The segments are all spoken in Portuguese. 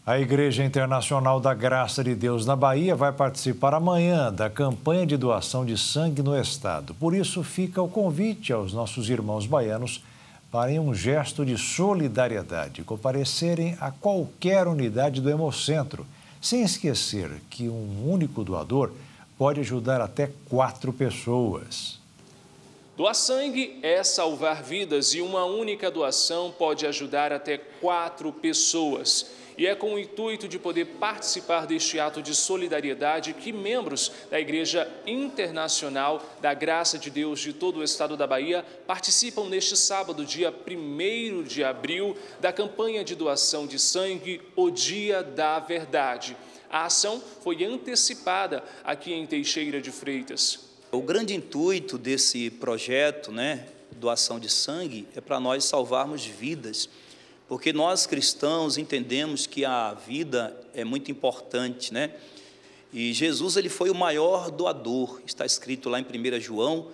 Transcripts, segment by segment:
A Igreja Internacional da Graça de Deus na Bahia vai participar amanhã da campanha de doação de sangue no estado. Por isso, fica o convite aos nossos irmãos baianos para, em um gesto de solidariedade, comparecerem a qualquer unidade do Hemocentro, sem esquecer que um único doador pode ajudar até 4 pessoas. Doar sangue é salvar vidas e uma única doação pode ajudar até 4 pessoas. E é com o intuito de poder participar deste ato de solidariedade que membros da Igreja Internacional da Graça de Deus de todo o estado da Bahia participam neste sábado, dia 1º de abril, da campanha de doação de sangue, o Dia da Verdade. A ação foi antecipada aqui em Teixeira de Freitas. O grande intuito desse projeto, doação de sangue, é para nós salvarmos vidas. Porque nós cristãos entendemos que a vida é muito importante, E Jesus, ele foi o maior doador. Está escrito lá em 1 João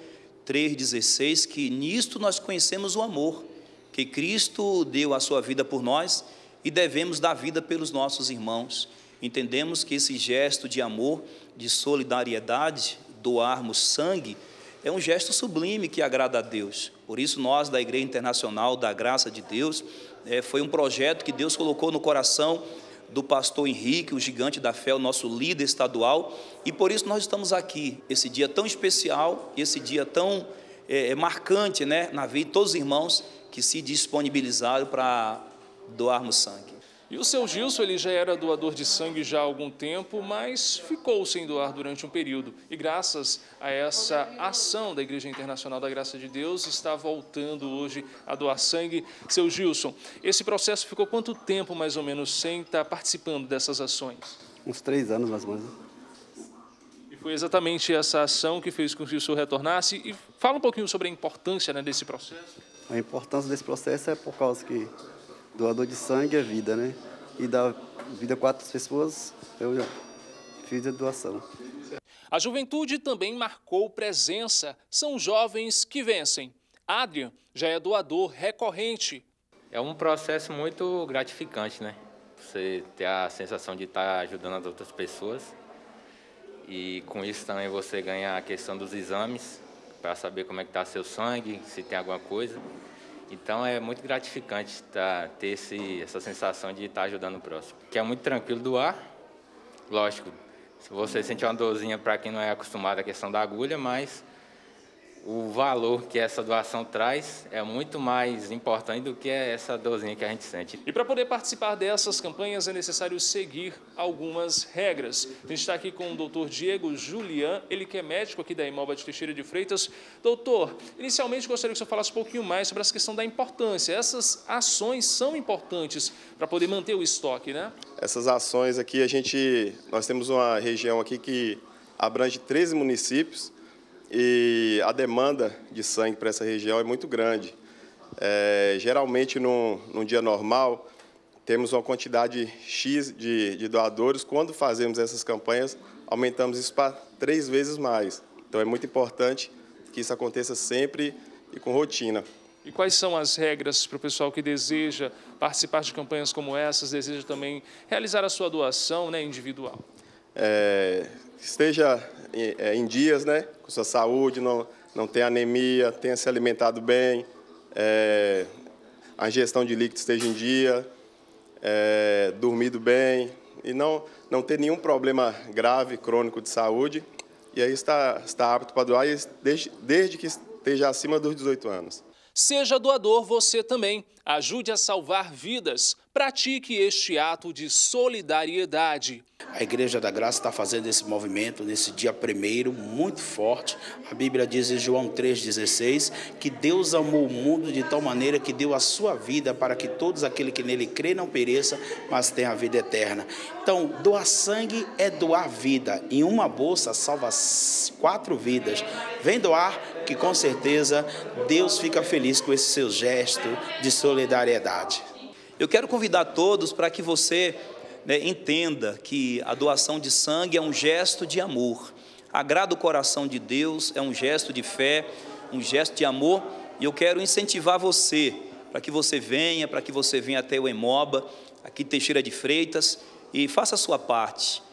3,16, que nisto nós conhecemos o amor, que Cristo deu a sua vida por nós e devemos dar vida pelos nossos irmãos. Entendemos que esse gesto de amor, de solidariedade, doarmos sangue, é um gesto sublime que agrada a Deus. Por isso nós da Igreja Internacional da Graça de Deus, foi um projeto que Deus colocou no coração do pastor Henrique, o gigante da fé, o nosso líder estadual, e por isso nós estamos aqui, esse dia tão especial, esse dia tão marcante, na vida de todos os irmãos que se disponibilizaram para doarmos sangue. E o seu Gilson, ele já era doador de sangue já há algum tempo, mas ficou sem doar durante um período. E graças a essa ação da Igreja Internacional da Graça de Deus, está voltando hoje a doar sangue. Seu Gilson, esse processo ficou quanto tempo, mais ou menos, sem estar participando dessas ações? Uns 3 anos, mais ou menos. E foi exatamente essa ação que fez com que o senhor retornasse. E fala um pouquinho sobre a importância desse processo. A importância desse processo é por causa que doador de sangue é vida, E dar vida a 4 pessoas, eu já fiz a doação. A juventude também marcou presença. São jovens que vencem. Adrian já é doador recorrente. É um processo muito gratificante, Você ter a sensação de estar ajudando as outras pessoas. E com isso também você ganha a questão dos exames, para saber como é que está seu sangue, se tem alguma coisa. Então é muito gratificante ter essa sensação de estar ajudando o próximo. Que é muito tranquilo doar, lógico, se você sente uma dorzinha para quem não é acostumado à questão da agulha, mas o valor que essa doação traz é muito mais importante do que essa dorzinha que a gente sente. E para poder participar dessas campanhas é necessário seguir algumas regras. A gente está aqui com o doutor Diego Julian, ele que é médico aqui da Hemoba de Teixeira de Freitas. Doutor, inicialmente gostaria que o senhor falasse um pouquinho mais sobre essa questão da importância. Essas ações são importantes para poder manter o estoque, Essas ações aqui, nós temos uma região aqui que abrange 13 municípios, e a demanda de sangue para essa região é muito grande. Geralmente, num dia normal, temos uma quantidade X de doadores. Quando fazemos essas campanhas, aumentamos isso para 3 vezes mais. Então, é muito importante que isso aconteça sempre e com rotina. E quais são as regras para o pessoal que deseja participar de campanhas como essas, deseja também realizar a sua doação individual? Esteja em dias, com sua saúde, não tenha anemia, tenha se alimentado bem, a ingestão de líquido esteja em dia, dormido bem e não ter nenhum problema grave, crônico de saúde, e aí está apto para doar desde que esteja acima dos 18 anos. Seja doador você também. Ajude a salvar vidas. Pratique este ato de solidariedade. A Igreja da Graça está fazendo esse movimento nesse dia 1º, muito forte. A Bíblia diz em João 3,16 que Deus amou o mundo de tal maneira que deu a sua vida para que todos aqueles que nele crê não pereçam, mas tenham a vida eterna. Então, doar sangue é doar vida. Em uma bolsa salva 4 vidas. Vem doar, que com certeza Deus fica feliz com esse seu gesto de solidariedade. Eu quero convidar todos para que você entenda que a doação de sangue é um gesto de amor. Agrada o coração de Deus, é um gesto de fé, um gesto de amor. E eu quero incentivar você, para que você venha até o Hemoba, aqui Teixeira de Freitas, e faça a sua parte.